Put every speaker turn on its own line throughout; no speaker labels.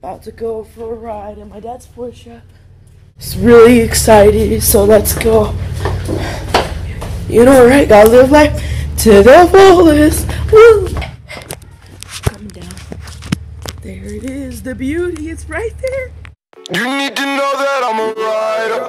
About to go for a ride in my dad's Porsche. It's really excited, so let's go. You know, right? Gotta live life to the fullest. Woo! Coming down. There it is, the beauty. It's right there.
You need to know that I'm a rider.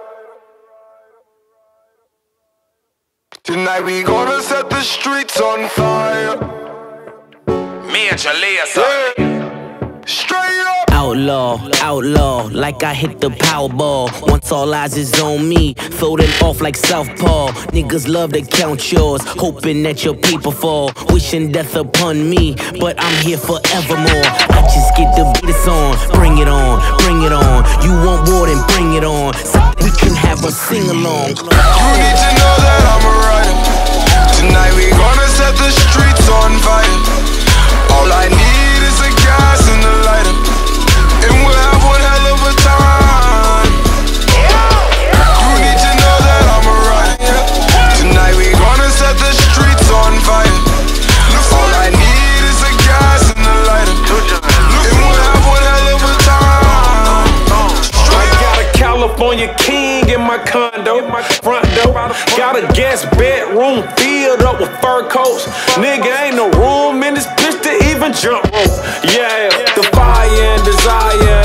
Tonight we gonna set the streets on fire. Me and Jalea, straight up.
Outlaw, outlaw, like I hit the Powerball. Once all eyes is on me, throw it off like Southpaw. Niggas love to count yours, hoping that your paper fall. Wishing death upon me, but I'm here forevermore. I just get the beats on, bring it on, bring it on. You want war, then bring it on, so we can have a sing-along.
You need to know that I'm a rider. Tonight we gonna set the streets on fire. All I need is a gas and a lighter, and we'll have one hell of a time. You need to know that I'm a rider. Tonight we gonna set the streets on fire. All I need is a gas and a lighter, and we'll have one hell of a time.
I got a California king in my condo, front door. Got a guest bedroom filled up with fur coats. Nigga, ain't no room in this bitch to even jump rope. Yeah, the fire and desire